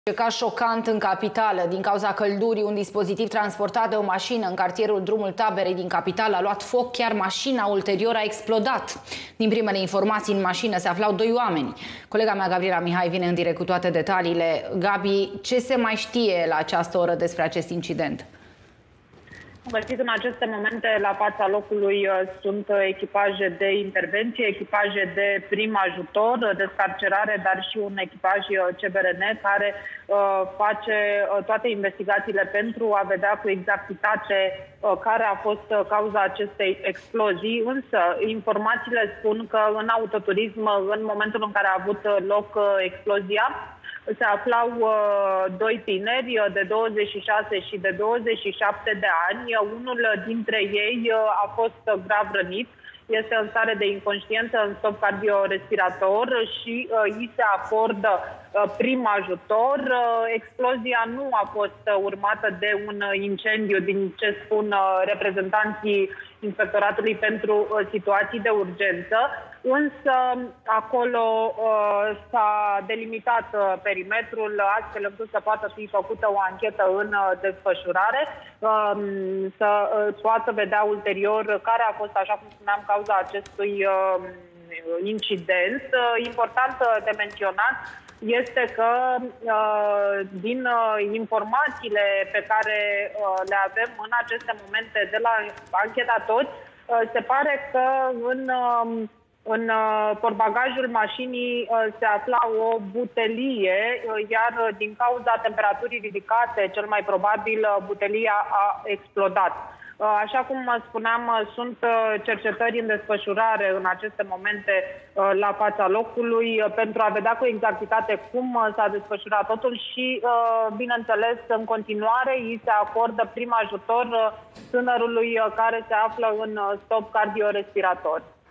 Ce caz șocant în capitală. Din cauza căldurii, un dispozitiv transportat de o mașină în cartierul Drumul Taberei din capitală a luat foc, chiar mașina ulterior a explodat. Din primele informații, în mașină se aflau 2 oameni. Colega mea, Gabriela Mihai, vine în direct cu toate detaliile. Gabi, ce se mai știe la această oră despre acest incident? În aceste momente, la fața locului sunt echipaje de intervenție, echipaje de prim ajutor, descarcerare, dar și un echipaj CBRN care face toate investigațiile pentru a vedea cu exactitate care a fost cauza acestei explozii. Însă, informațiile spun că în autoturism, în momentul în care a avut loc explozia, se aflau 2 tineri de 26 și de 27 de ani. Unul dintre ei a fost grav rănit, este în stare de inconștiență, în stop cardiorespirator și îi se acordă prim ajutor. Explozia nu a fost urmată de un incendiu, din ce spun reprezentanții Inspectoratului pentru Situații de Urgență, însă acolo s-a delimitat perimetrul astfel încât să poată fi făcută o anchetă în desfășurare, să poată vedea ulterior care a fost, așa cum spuneam, cauza acestui incident. Important de menționat este că din informațiile pe care le avem în aceste momente de la anchetatori, se pare că în portbagajul mașinii se afla o butelie, iar din cauza temperaturii ridicate, cel mai probabil butelia a explodat. Așa cum spuneam, sunt cercetări în desfășurare în aceste momente la fața locului pentru a vedea cu exactitate cum s-a desfășurat totul și, bineînțeles, în continuare îi se acordă prim ajutor tânărului care se află în stop cardiorespirator.